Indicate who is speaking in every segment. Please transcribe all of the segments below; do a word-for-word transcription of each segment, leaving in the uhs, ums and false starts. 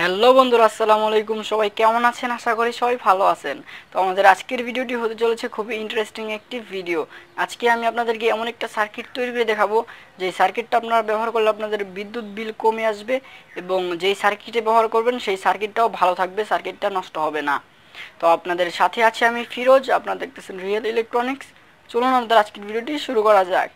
Speaker 1: Hello বন্ধুরা, আসসালামু আলাইকুম। সবাই কেমন আছেন? আশা করি সবাই ভালো আছেন। তো আমাদের আজকের ভিডিওটি হতে চলেছে খুবই ইন্টারেস্টিং একটি ভিডিও। আজকে আমি আপনাদেরকে এমন একটা সার্কিট তৈরি করে দেখাবো যে সার্কিটটা আপনারা ব্যবহার করলে আপনাদের বিদ্যুৎ বিল কমে আসবে, এবং যেই সার্কিটে ব্যবহার করবেন সেই সার্কিটটাও ভালো থাকবে, সার্কিটটা নষ্ট হবে না। তো আপনাদের সাথে আছে আমি ফিরোজ, আপনারা দেখতেছেন রিয়েল ইলেকট্রনিক্স। চলুন আমাদের আজকের ভিডিওটি শুরু করা যাক।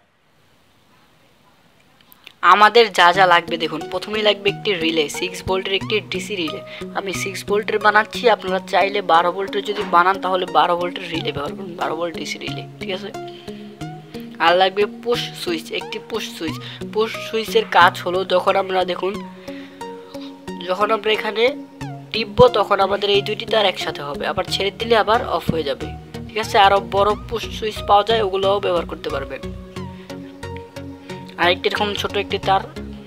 Speaker 1: আমাদের যা যা লাগবে দেখুন, প্রথমেই লাগবে একটি রিলে, সিক্স ভোল্টের একটি ডিসি রিলে। আমি সিক্স ভোল্টের বানাচ্ছি, আপনারা চাইলে বারো ভোল্টের যদি বানান তাহলে বারো ভোল্টের রিলে ব্যবহার করুন, বারো ভোল্ট ডিসি রিলে, ঠিক আছে। আর লাগবে পুশ সুইচ, একটি পুশ সুইচ। পুশ সুইচের কাজ হলো যখন আমরা দেখুন যখন আমরা এখানে টিপবো তখন আমাদের এই দুইটি তার একসাথে হবে, আবার ছেড়ে দিলে আবার অফ হয়ে যাবে, ঠিক আছে। আরও বড় পুশ সুইচ পাওয়া যায়, ওগুলোও ব্যবহার করতে পারবেন। আরেকটি এরকম ছোট একটি তার,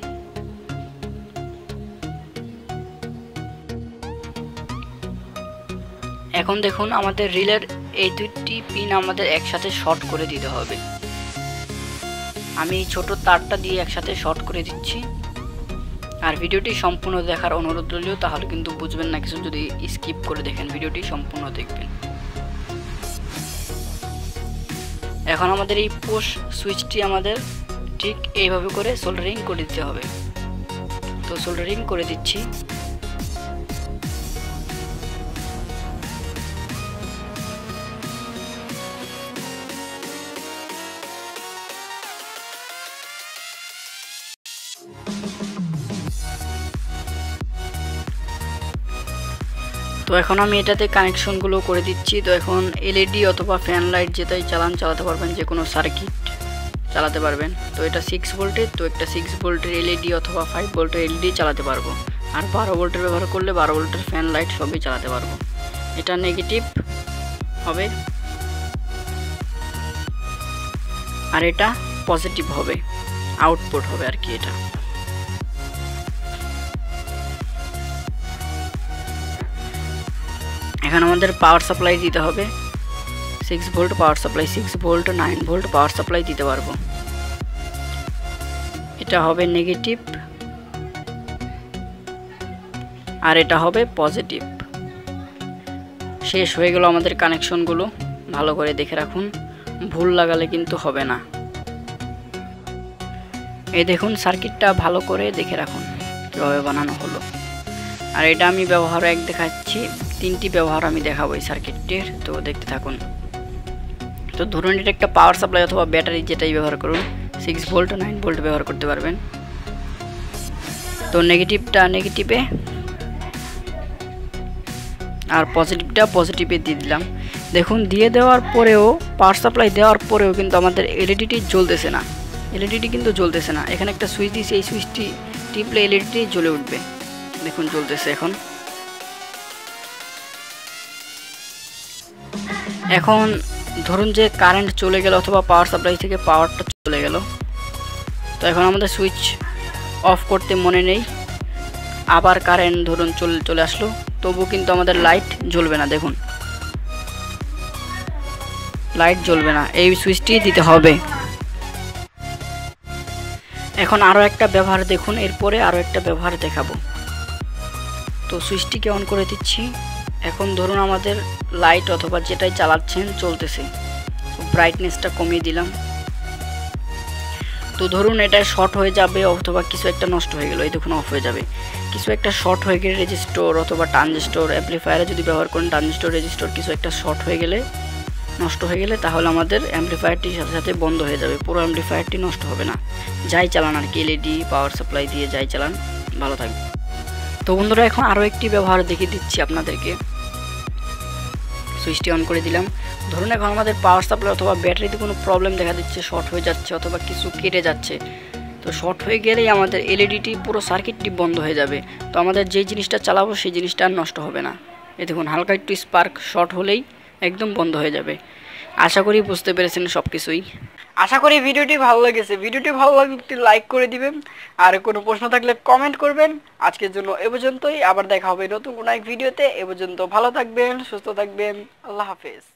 Speaker 1: এখন দেখুন আমাদের রিলের এই দুইটি পিন আমাদের একসাথে শর্ট করে দিতে হবে। আমি এই ছোট তারটা দিয়ে একসাথে শর্ট করে দিচ্ছি। আর ভিডিওটি সম্পূর্ণ দেখার অনুরোধ রইল, তাহলে কিন্তু বুঝবেন না কিছু যদি স্কিপ করে দেখেন, ভিডিওটি সম্পূর্ণ দেখবেন। এখন আমাদের এই পুশ সুইচটি আমাদের ঠিক এইভাবে করে সোল্ডারিং করে দিতে হবে। তো সোল্ডারিং করে দিচ্ছি। তো এখন আমি এটাতে কানেকশনগুলো করে দিচ্ছি। তো এখন এলইডি অথবা ফ্যান লাইট যেটাই চালান চালাতে পারবেন, যে কোনো সার্কিট চালাতে পারবেন। তো এটা সিক্স ভোল্টের, তো একটা সিক্স ভোল্টের এলইডি অথবা ফাইভ ভোল্টের এলইডি চালাতে পারবো। আর বারো ভোল্টের ব্যবহার করলে বারো ভোল্টের ফ্যান লাইট সবই চালাতে পারবো। এটা নেগেটিভ হবে আর এটা পজিটিভ হবে, আউটপুট হবে আর কি। এটা এখন আমাদের পাওয়ার সাপ্লাই দিতে হবে, six volt power supply, six volt nine volt power supply দিতে পারবো। এটা হবে নেগেটিভ আর এটা হবে পজিটিভ। শেষ হয়ে গেল আমাদের কানেকশনগুলো, ভালো করে দেখে রাখুন, ভুল লাগালে কিন্তু হবে না। এই দেখুন সার্কিটটা ভালো করে দেখে রাখুন কীভাবে বানানো হলো। আর এটা আমি ব্যবহার এক দেখাচ্ছি, তিনটি ব্যবহার আমি দেখাবো এই সার্কিটটির, তো দেখতে থাকুন। তো ধরুন এটা একটা পাওয়ার সাপ্লাই অথবা ব্যাটারি, যেটাই ব্যবহার করুন, সিক্স ভোল্ট নাইন ভোল্ট ব্যবহার করতে পারবেন। তো নেগেটিভটা নেগেটিভে আর পজিটিভটা পজিটিভে দিয়ে দিলাম। দেখুন দিয়ে দেওয়ার পরেও, পাওয়ার সাপ্লাই দেওয়ার পরেও কিন্তু আমাদের এলইডিটি জ্বলতেছে না, এলইডিটি কিন্তু জ্বলতেছে না। এখানে একটা সুইচ দিয়েছি, এই সুইচটি টিপলে এলইডিটি জ্বলে উঠবে, দেখুন জ্বলতেছে। এখন এখন ধরুন যে কারেন্ট চলে গেল অথবা পাওয়ার সাপ্লাই থেকে পাওয়ারটা চলে গেল, তো এখন আমাদের সুইচ অফ করতে মনে নেই, আবার কারেন্ট ধরুন চলে চলে আসলো, তবু কিন্তু আমাদের লাইট জ্বলবে না। দেখুন লাইট জ্বলবে না, এই সুইচটি দিতে হবে। এখন আরও একটা ব্যবহার দেখুন, এরপরে আরও একটা ব্যবহার দেখাবো। তো সুইচটিকে অন করে দিচ্ছি। এখন ধরুন আমাদের লাইট অথবা যেটাই চালাচ্ছেন চলতেছে, ব্রাইটনেসটা কমিয়ে দিলাম। তো ধরুন এটা শর্ট হয়ে যাবে অথবা কিছু একটা নষ্ট হয়ে গেল, এই দেখুন অফ হয়ে যাবে। কিছু একটা শর্ট হয়ে গেলে, রেজিস্টর অথবা ট্রানজিস্টর, অ্যাম্পলিফায়ারে যদি ব্যবহার করেন ট্রানজিস্টর রেজিস্টর, কিছু একটা শর্ট হয়ে গেলে, নষ্ট হয়ে গেলে, তাহলে আমাদের অ্যাম্পলিফায়ারটির সাথে সাথে বন্ধ হয়ে যাবে, পুরো অ্যাম্পলিফায়ারটি নষ্ট হবে না। যাই চালান আর কি, এলইডি পাওয়ার সাপ্লাই দিয়ে যাই চালান, ভালো থাকবে। তো বন্ধুরা এখন আরও একটি ব্যবহার দেখিয়ে দিচ্ছি আপনাদেরকে। সুইচটি অন করে দিলাম। ধরুন এখন আমাদের পাওয়ার সাপ্লাই অথবা ব্যাটারিতে কোনো প্রবলেম দেখা দিচ্ছে, শর্ট হয়ে যাচ্ছে অথবা কিছু কেটে যাচ্ছে। তো শর্ট হয়ে গেলেই আমাদের এলইডিটি পুরো সার্কিটটি বন্ধ হয়ে যাবে। তো আমাদের যেই জিনিসটা চালাবো সেই জিনিসটা আর নষ্ট হবে না। এই দেখুন হালকা একটু স্পার্ক শর্ট হলেই একদম বন্ধ হয়ে যাবে। আশা করি বুঝতে পেরেছেন সব কিছুই। আশা করি ভিডিওটি ভালো লেগেছে। ভিডিওটি ভালো লাগলে একটি লাইক করে দিবেন, আর কোনো প্রশ্ন থাকলে কমেন্ট করবেন। আজকের জন্য এ পর্যন্তই, আবার দেখা হবে নতুন কোনো এক ভিডিওতে। এ পর্যন্ত ভালো থাকবেন, সুস্থ থাকবেন, আল্লাহ হাফেজ।